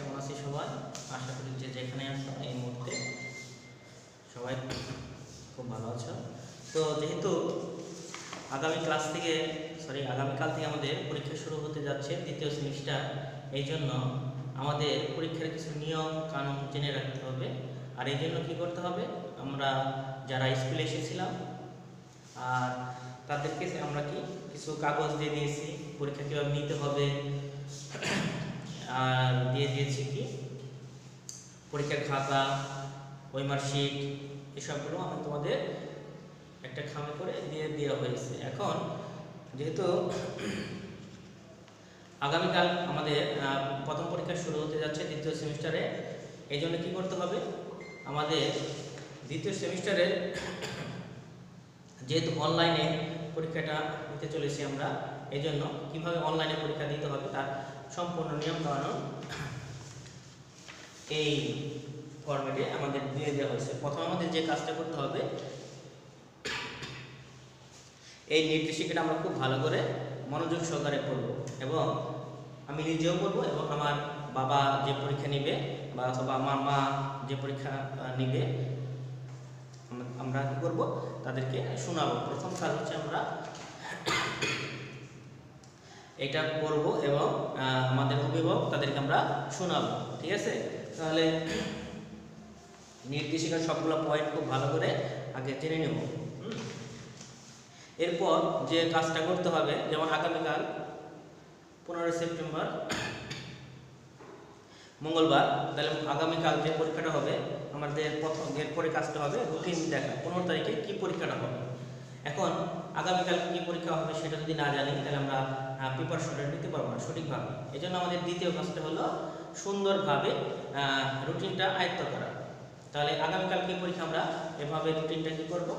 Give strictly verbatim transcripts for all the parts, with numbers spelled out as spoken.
কেমন আছি সবাই? আশা করি যে যেখানে আছো এই মুহূর্তে সবাই খুব ভালো আছো। তো যেহেতু আগামী ক্লাস থেকে সরি আগামীকাল থেকে আমাদের পরীক্ষা শুরু হতে যাচ্ছে দ্বিতীয় সেমিস্টার, এই জন্য আমাদের পরীক্ষার কিছু নিয়ম কানুন জেনে রাখতে হবে। আর এই জন্য কী করতে হবে, আমরা যারা স্কুলে এসেছিলাম আর তাদেরকে আমরা কি কিছু কাগজ দিয়ে দিয়েছি পরীক্ষা কীভাবে নিতে হবে, আর দিয়ে দিয়েছি কি পরীক্ষার খাতা, ওই মার্কশিট, এসবগুলো আমি তোমাদের একটা খামে করে দিয়ে দেওয়া হয়েছে। এখন যেহেতু আগামীকাল আমাদের প্রথম পরীক্ষা শুরু হতে যাচ্ছে দ্বিতীয় সেমিস্টারে, এই জন্য কী করতে হবে, আমাদের দ্বিতীয় সেমিস্টারের যেহেতু অনলাইনে পরীক্ষাটা দিতে চলেছি আমরা, এই জন্য কীভাবে অনলাইনে পরীক্ষা দিতে হবে তার সম্পূর্ণ নিয়ম কানুন এই ফরম্যাটে আমাদের দিয়ে দেওয়া হয়েছে। প্রথমে আমাদের যে কাজটা করতে হবে, এই নির্দেশিকাটা আমরা খুব ভালো করে মনোযোগ সহকারে পড়ব, এবং আমি নিজেও পড়ব এবং আমার বাবা যে পরীক্ষা নেবে বা অথবা আমার মা যে পরীক্ষা নেবে আমরা কী করব, তাদেরকে শোনাবো। প্রথম কাজ হচ্ছে আমরা এটা পড়ব এবং আমাদের অভিভাবক তাদেরকে আমরা শোনাবো, ঠিক আছে? তাহলে নির্দেশিকার সবগুলো পয়েন্ট খুব ভালো করে আগে জেনে নেব। এরপর যে কাজটা করতে হবে, যেমন আগামীকাল পনেরোই সেপ্টেম্বর মঙ্গলবার, তাহলে আগামীকাল যে পরীক্ষাটা হবে আমাদের প্রথম এরপরে কাজটা হবে রুটিন দেখা, পনেরো তারিখে কী পরীক্ষাটা হবে। এখন আগামীকাল কী পরীক্ষা হবে সেটা যদি না জানি তাহলে আমরা প্রিপারেশনটা নিতে পারবো না সঠিকভাবে। এই জন্য আমাদের দ্বিতীয় কাজটা হলো সুন্দরভাবে রুটিনটা আয়ত্ত করা। তাহলে আগামীকাল কী পরীক্ষা আমরা এভাবে রুটিনটা কী করবো,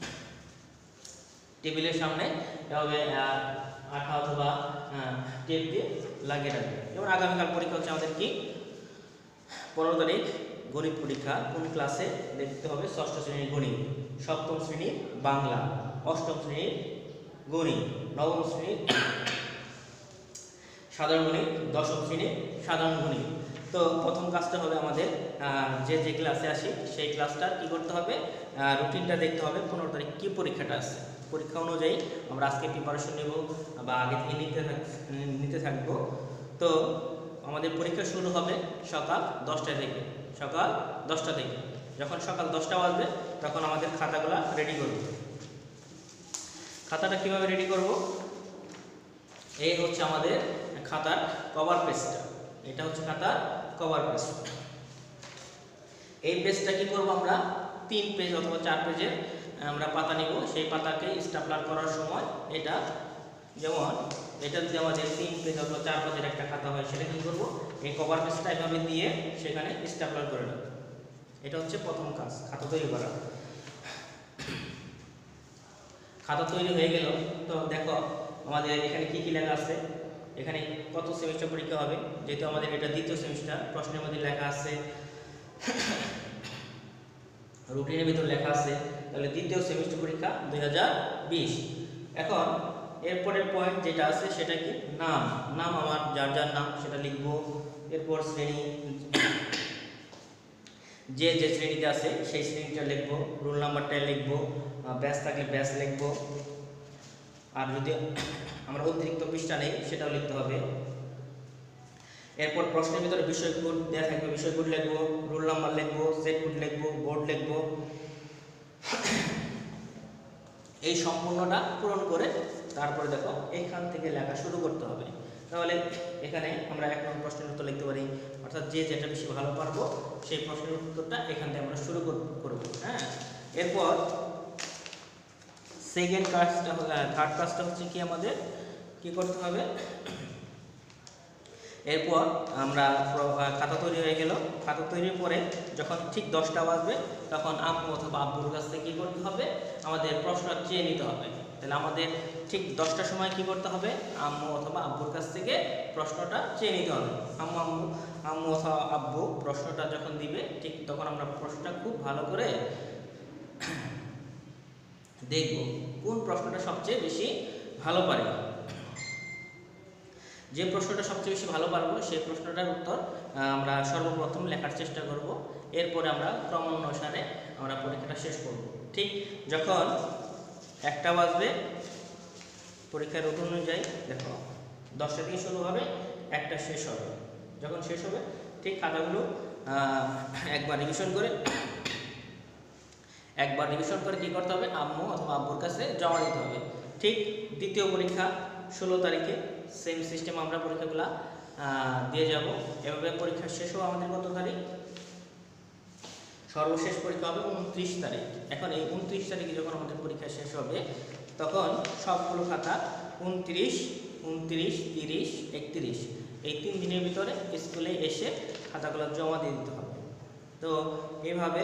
টেবিলের সামনে এভাবে আঠা অথবা টেপ দিয়ে লাগিয়ে রাখবে। যেমন আগামীকাল পরীক্ষা হচ্ছে আমাদের কি পনেরো তারিখ গণিত পরীক্ষা। কোন ক্লাসে দেখতে হবে, ষষ্ঠ শ্রেণীর গণিত, সপ্তম শ্রেণীর বাংলা, অষ্টম শ্রেণীর গণিত, নবম শ্রেণীর সাধারণ গণিত, দশম শ্রেণীর সাধারণ গণিত। তো প্রথম কাজটা হবে আমাদের যে যে ক্লাসে আসি সেই ক্লাসটা কি করতে হবে, রুটিনটা দেখতে হবে পনেরো তারিখ কী পরীক্ষাটা আছে। পরীক্ষা অনুযায়ী আমরা আজকে প্রিপারেশন নেব বা আগে থেকে নিতে নিতে থাকবো। তো আমাদের পরীক্ষা শুরু হবে সকাল দশটা থেকে, সকাল দশটা থেকে যখন সকাল দশটা বাজবে তখন আমাদের খাতাগুলো রেডি করব। খাতাটা কীভাবে রেডি করব, এই হচ্ছে আমাদের খাতার কভার পেজটা, এটা হচ্ছে খাতার কভার পেজ। এই পেজটা কি করব, আমরা তিন পেজ অথবা চার পেজের আমরা পাতা নিব। সেই পাতাকে স্টাপলার করার সময় এটা, যেমন এটা যদি আমাদের তিন পেজ অথবা চার পেজের একটা খাতা হয়, সেটা কী করবো, এই কভার পেজটা এভাবে দিয়ে সেখানে স্টাপলার করে নেব। এটা হচ্ছে প্রথম কাজ, খাতা তৈরি করা। খাতা তৈরি হয়ে গেল, তো দেখো আমাদের এখানে কী কী লেখা আছে, এখানে কত সেমিস্টার পরীক্ষা হবে। যেহেতু আমাদের এটা দ্বিতীয় সেমিস্টার, প্রশ্নের মধ্যে লেখা আছে, রুটিনের ভিতর লেখা আছে, তাহলে দ্বিতীয় সেমিস্টার পরীক্ষা দুই হাজার বিশ। এখন এরপরের পয়েন্ট যেটা আছে সেটা কি, নাম। নাম আমার যার যার নাম সেটা লিখবো। এরপর শ্রেণী, যে যে শ্রেণীতে আছে সেই শ্রেণীটা লিখবো, রোল নাম্বারটা লিখবো, ব্যাচ থাকলে ব্যাচ লিখবো, আর যদি আমরা অতিরিক্ত পৃষ্ঠা নেই সেটাও লিখতে হবে। এরপর প্রশ্নের ভিতরে বিষয় কোড দেওয়া থাকবে, বিষয় কোড লিখবো, রোল নাম্বার লিখবো, সেট কোড লিখবো, বোর্ড লিখবো। এই সম্পূর্ণটা পূরণ করে তারপরে দেখো এইখান থেকে লেখা শুরু করতে হবে। তাহলে এখানে আমরা এক নম্বর প্রশ্নের উত্তর লিখতে পারি, অর্থাৎ যে যেটা বেশি ভালো পারবো সেই প্রশ্নের উত্তরটা এখান থেকে আমরা শুরু করব। হ্যাঁ, এরপর সেকেন্ড কাজটা, থার্ড কাজটা হচ্ছে কি, আমাদের কি করতে হবে, এরপর আমরা খাতা তৈরি হয়ে গেল। খাতা তৈরির পরে যখন ঠিক দশটা বাজবে তখন আম্মু অথবা আব্বুর কাছ থেকে কী করতে হবে, আমাদের প্রশ্নটা চেয়ে নিতে হবে। তাহলে আমাদের ঠিক দশটার সময় কি করতে হবে, আম্মু অথবা আব্বুর কাছ থেকে প্রশ্নটা চেয়ে নিতে হবে। আম্মু আম্মু আম্মু অথবা আব্বু প্রশ্নটা যখন দিবে ঠিক তখন আমরা প্রশ্নটা খুব ভালো করে দেখব কোন প্রশ্নটা সবচেয়ে বেশি ভালো পারে। যে প্রশ্নটা সবচেয়ে বেশি ভালো পারবো সেই প্রশ্নটার উত্তর আমরা সর্বপ্রথম লেখার চেষ্টা করব, এরপরে আমরা ক্রমানুসারে আমরা পরীক্ষাটা শেষ করব। ঠিক যখন একটা বাজবে পরীক্ষার রুট অনুযায়ী দেখো দশটা থেকে শুরু হবে, একটা শেষ হবে। যখন শেষ হবে ঠিক খাতাগুলো একবার রিভিশন করে একবার রিভিশন করে কী করতে হবে, আম্মু অথবা আব্বুর কাছে জমা দিতে হবে। ঠিক দ্বিতীয় পরীক্ষা ষোলো তারিখে সেম সিস্টেম আমরা পরীক্ষাগুলো দিয়ে যাব। এভাবে পরীক্ষা শেষ হবে আমাদের কত তারিখ, সর্বশেষ পরীক্ষা হবে উনত্রিশ তারিখ। এখন এই উনত্রিশ তারিখে যখন আমাদের পরীক্ষা শেষ হবে তখন সবগুলো খাতা উনত্রিশ উনত্রিশ তিরিশ একত্রিশ এই তিন দিনের ভিতরে স্কুলে এসে খাতাগুলো জমা দিয়ে দিতে হবে। তো এইভাবে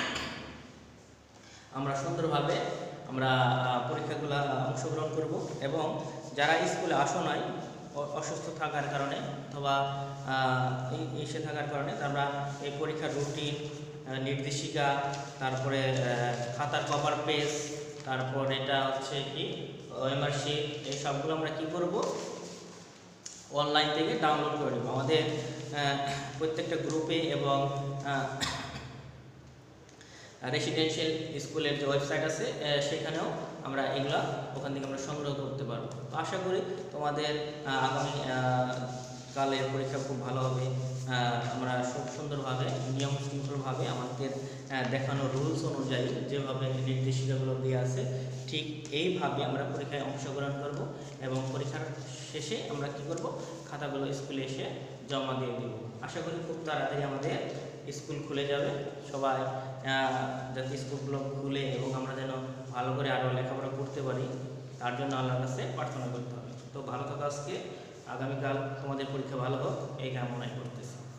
আমরা সুন্দরভাবে আমরা পরীক্ষাগুলো অংশগ্রহণ করব এবং যারা স্কুলে আসো নাই অসুস্থ থাকার কারণে অথবা এসে থাকার কারণে আমরা এই পরীক্ষার রুটিন, নির্দেশিকা, তারপরে খাতার কভার পেজ, তারপর এটা হচ্ছে কি ওএমআর শিট, এই সবগুলো আমরা কি করব অনলাইন থেকে ডাউনলোড করে নেব আমাদের প্রত্যেকটা গ্রুপে এবং রেসিডেন্সিয়াল স্কুলের যে ওয়েবসাইট আছে সেখানেও আমরা এগুলা ওখান থেকে আমরা সংগ্রহ করতে পারবো। তো আশা করি তোমাদের আগামী কালের পরীক্ষা খুব ভালো হবে। আমরা খুব সুন্দরভাবে নিয়ম শৃঙ্খলভাবে আমাদের দেখানো রুলস অনুযায়ী যেভাবে নির্দেশিকাগুলো দেওয়া আছে ঠিক এইভাবে আমরা পরীক্ষায় অংশগ্রহণ করব এবং পরীক্ষার শেষে আমরা কি করব, খাতাগুলো স্কুলে এসে জমা দিয়ে দেব। আশা করি খুব তাড়াতাড়ি আমাদের স্কুল খুলে যাবে, সবাই যাতে স্কুলগুলো খুলে এবং আমরা যেন ভালো করে আরও লেখাপড়া করতে পারি তার জন্য আল্লাহর কাছে প্রার্থনা করতে হবে। তো ভালো থাকো, আজকে আগামীকাল তোমাদের পরীক্ষা ভালো হোক এই কামনাই করতেছি।